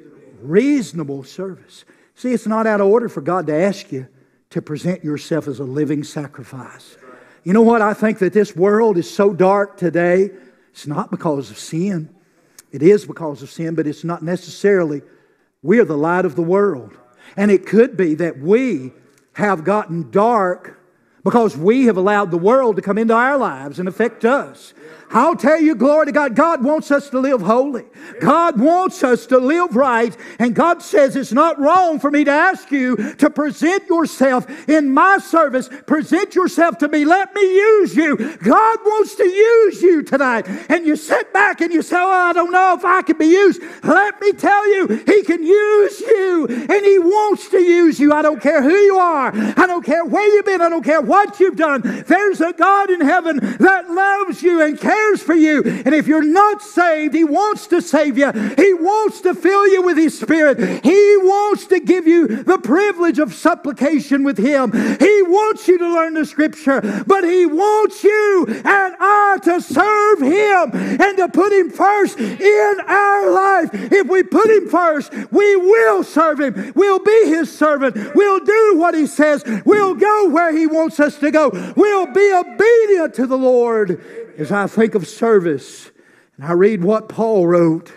reasonable service. See, it's not out of order for God to ask you to present yourself as a living sacrifice. You know what? I think that this world is so dark today. It's not because of sin. It is because of sin, but it's not necessarily. We are the light of the world. And it could be that we have gotten dark because we have allowed the world to come into our lives and affect us. I'll tell you, glory to God, God wants us to live holy. God wants us to live right. And God says it's not wrong for me to ask you to present yourself in my service. Present yourself to me. Let me use you. God wants to use you tonight. And you sit back and you say, oh, I don't know if I can be used. Let me tell you, He can use you. And He wants to use you. I don't care who you are. I don't care where you've been. I don't care what you've done. There's a God in heaven that loves you and cares for you. And if you're not saved, He wants to save you. He wants to fill you with His Spirit. He wants to give you the privilege of supplication with Him. He wants you to learn the Scripture, but He wants you and I to serve Him and to put Him first in our life. If we put Him first, we will serve Him. We'll be His servant. We'll do what He says. We'll go where He wants us to go. We'll be obedient to the Lord. As I think of service and I read what Paul wrote,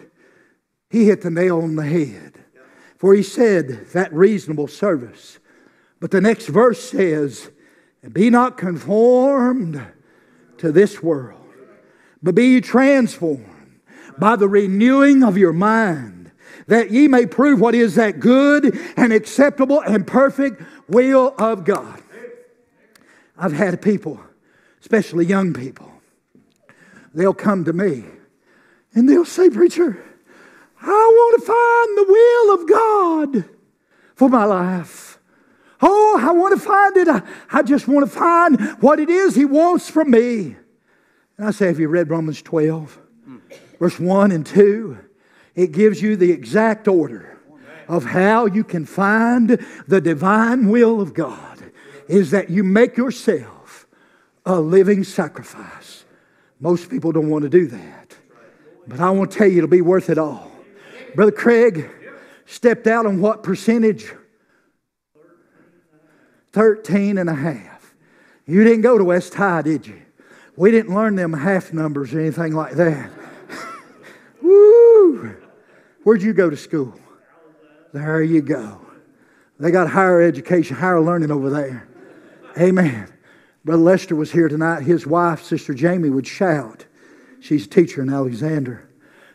he hit the nail on the head. For he said that reasonable service. But the next verse says, be not conformed to this world, but be ye transformed by the renewing of your mind, that ye may prove what is that good and acceptable and perfect will of God. I've had people, especially young people, they'll come to me and they'll say, preacher, I want to find the will of God for my life. Oh, I want to find it. I just want to find what it is He wants from me. And I say, have you read Romans 12? Verse 1 and 2. It gives you the exact order of how you can find the divine will of God. Is that you make yourself a living sacrifice. Most people don't want to do that. But I want to tell you, it'll be worth it all. Brother Craig stepped out on what percentage? 13.5. You didn't go to West High, did you? We didn't learn them half numbers or anything like that. Woo! Where'd you go to school? There you go. They got higher education, higher learning over there. Amen. Brother Lester was here tonight. His wife, Sister Jamie, would shout. She's a teacher in Alexander.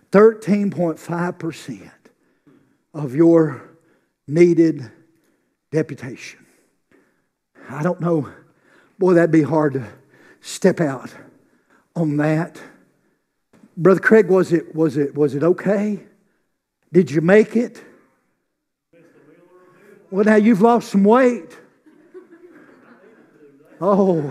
13.5% of your needed deputation. I don't know. Boy, that'd be hard to step out on that. Brother Craig, was it okay? Did you make it? Well, now you've lost some weight. Oh,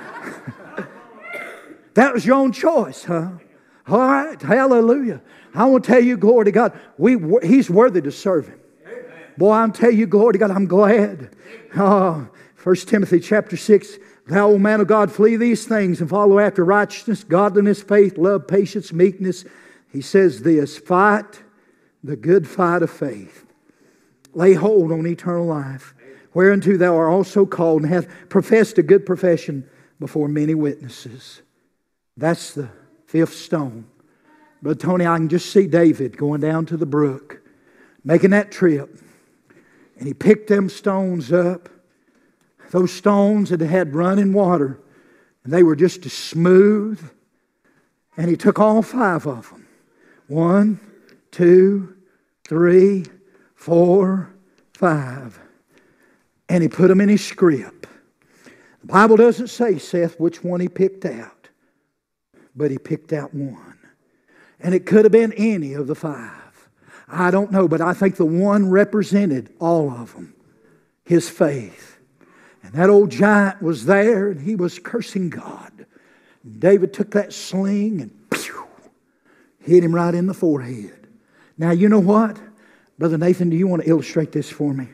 that was your own choice, huh? All right, hallelujah. I want to tell you, glory to God, He's worthy to serve Him. Boy, I'll tell you, glory to God, I'm glad. 1 Timothy chapter 6, thou, O man of God, flee these things and follow after righteousness, godliness, faith, love, patience, meekness. He says this, fight the good fight of faith. Lay hold on eternal life, whereunto thou art also called, and hath professed a good profession before many witnesses. That's the fifth stone. Brother Tony, I can just see David going down to the brook, making that trip. And he picked them stones up. Those stones that had running water. And they were just as smooth. And he took all 5 of them. 1, 2, 3, 4, 5. And he put them in his scrip. The Bible doesn't say, Seth, which one he picked out. But he picked out one. And it could have been any of the 5. I don't know, but I think the one represented all of them. His faith. And that old giant was there, and he was cursing God. David took that sling and pew, hit him right in the forehead. Now, you know what? Brother Nathan, do you want to illustrate this for me?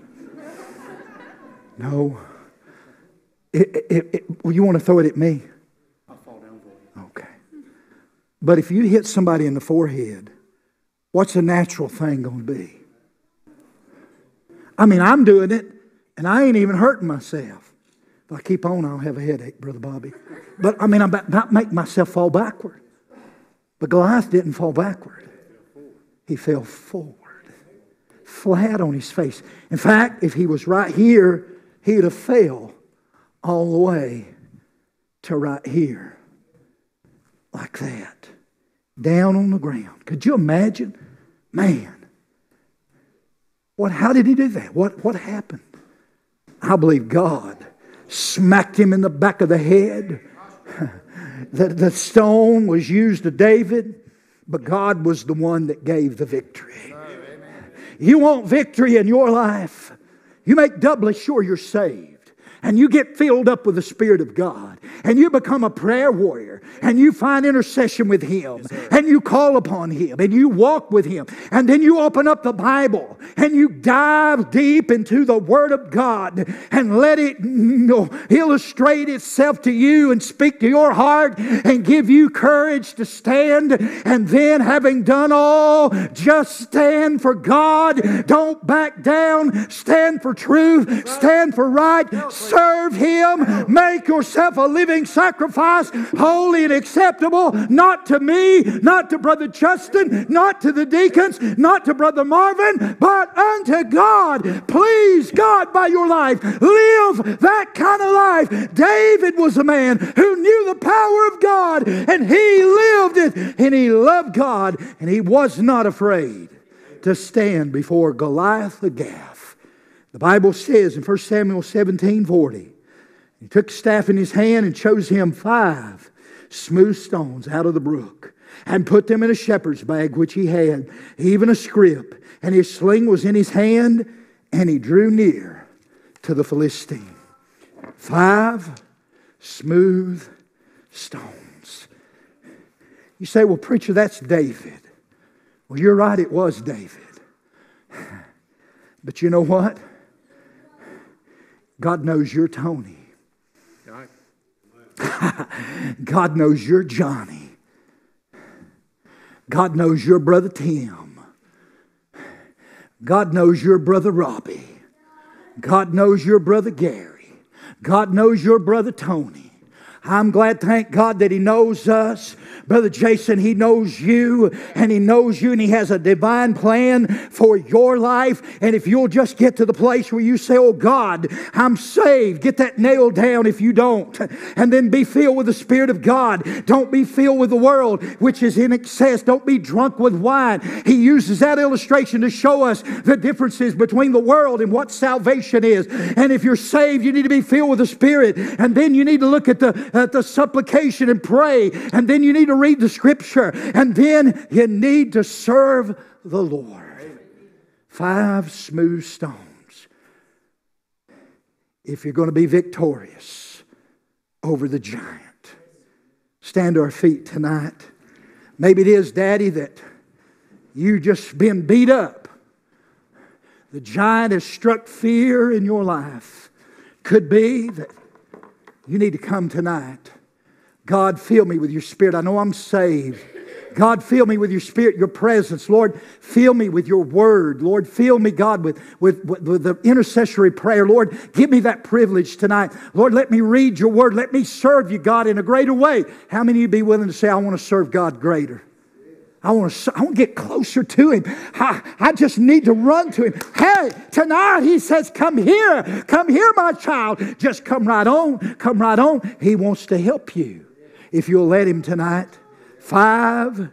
No. You want to throw it at me? I'll fall down for you. Okay. But if you hit somebody in the forehead, what's the natural thing going to be? I mean, I'm doing it, and I ain't even hurting myself. If I keep on, I'll have a headache, Brother Bobby. But I mean, I'm about to make myself fall backward. But Goliath didn't fall backward. He fell forward. Flat on his face. In fact, if he was right here, he'd have fell all the way to right here. Like that. Down on the ground. Could you imagine? Man. How did he do that? What happened? I believe God smacked him in the back of the head. The stone was used to David, but God was the one that gave the victory. You want victory in your life? You make doubly sure you're saved. And you get filled up with the Spirit of God. And you become a prayer warrior. And you find intercession with Him. And you call upon Him. And you walk with Him. And then you open up the Bible. And you dive deep into the Word of God. And let it illustrate itself to you. And speak to your heart. And give you courage to stand. And then having done all, just stand for God. Don't back down. Stand for truth. Stand for right. Serve Him. Make yourself a living sacrifice, holy and acceptable, not to me, not to Brother Justin, not to the deacons, not to Brother Marvin, but unto God. Please God by your life. Live that kind of life. David was a man who knew the power of God, and he lived it, and he loved God, and he was not afraid to stand before Goliath the Gath. The Bible says in 1 Samuel 17:40, he took a staff in his hand and chose him 5 smooth stones out of the brook and put them in a shepherd's bag which he had, even a scrip, and his sling was in his hand, and he drew near to the Philistine. 5 smooth stones. You say, well, preacher, that's David. Well, you're right, it was David. But you know what? God knows you're Tony. God knows you're Johnny. God knows your brother Tim. God knows your brother Robbie. God knows your brother Gary. God knows your brother Tony. I'm glad, thank God, that He knows us. Brother Jason, He knows you, and He knows you, and He has a divine plan for your life. And if you'll just get to the place where you say, oh God, I'm saved. Get that nailed down if you don't. And then be filled with the Spirit of God. Don't be filled with the world, which is in excess. Don't be drunk with wine. He uses that illustration to show us the differences between the world and what salvation is. And if you're saved, you need to be filled with the Spirit. And then you need to look at the supplication and pray. And then you need to read the Scripture. And then you need to serve the Lord. 5 smooth stones. If you're going to be victorious over the giant. Stand to our feet tonight. Maybe it is, Daddy, that you just been beat up. The giant has struck fear in your life. Could be that you need to come tonight. God, fill me with your Spirit. I know I'm saved. God, fill me with your Spirit, your presence. Lord, fill me with your word. Lord, fill me, God, with the intercessory prayer. Lord, give me that privilege tonight. Lord, let me read your word. Let me serve you, God, in a greater way. How many of you be willing to say, I want to serve God greater? I want to get closer to Him. I just need to run to Him. Hey, tonight He says, come here, my child. Just come right on, come right on. He wants to help you if you'll let Him tonight. 5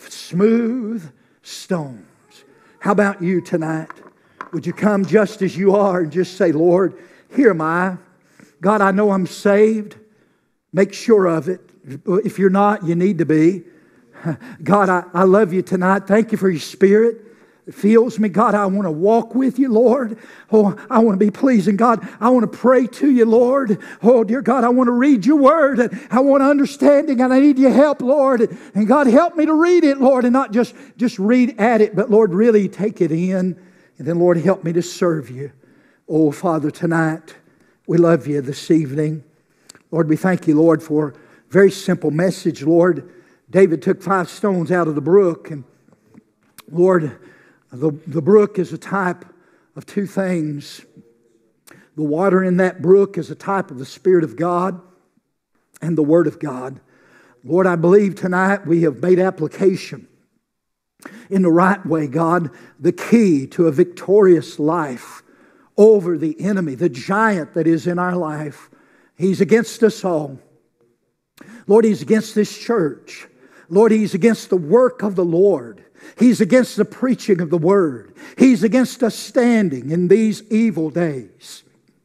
smooth stones. How about you tonight? Would you come just as you are and just say, Lord, here am I. God, I know I'm saved. Make sure of it. If you're not, you need to be. God, I love you tonight. Thank you for your Spirit. It fills me. God, I want to walk with you, Lord. Oh, I want to be pleasing. God, I want to pray to you, Lord. Oh, dear God, I want to read your word. I want understanding, and I need your help, Lord. And God, help me to read it, Lord, and not just read at it, but Lord, really take it in. And then, Lord, help me to serve you. Oh, Father, tonight, we love you this evening. Lord, we thank you, Lord, for a very simple message, Lord. David took 5 stones out of the brook, and Lord, the brook is a type of 2 things. The water in that brook is a type of the Spirit of God and the Word of God. Lord, I believe tonight we have made application in the right way, God, the key to a victorious life over the enemy, the giant that is in our life. He's against us all. Lord, he's against this church. Lord, he's against the work of the Lord. He's against the preaching of the Word. He's against us standing in these evil days.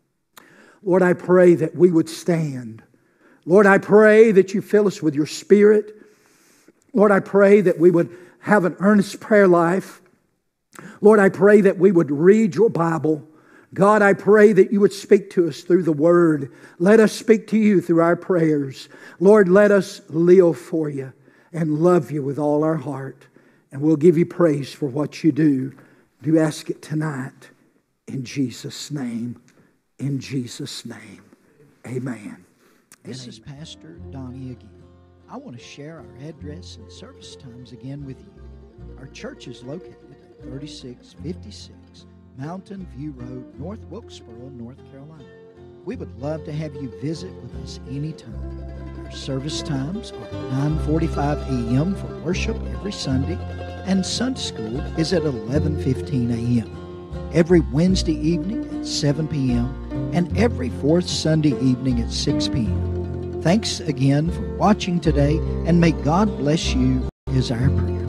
Lord, I pray that we would stand. Lord, I pray that you fill us with your Spirit. Lord, I pray that we would have an earnest prayer life. Lord, I pray that we would read your Bible. God, I pray that you would speak to us through the Word. Let us speak to you through our prayers. Lord, let us live for you and love you with all our heart. And we'll give you praise for what you do. Do ask it tonight in Jesus' name. In Jesus' name. Amen. This is Pastor Donnie again. I want to share our address and service times again with you. Our church is located at 3656 Mountain View Road, North Wilkesboro, North Carolina. We would love to have you visit with us anytime. Our service times are 9:45 a.m. for worship every Sunday, and Sunday school is at 11:15 a.m. Every Wednesday evening at 7 p.m. and every fourth Sunday evening at 6 p.m. Thanks again for watching today, and may God bless you is our prayer.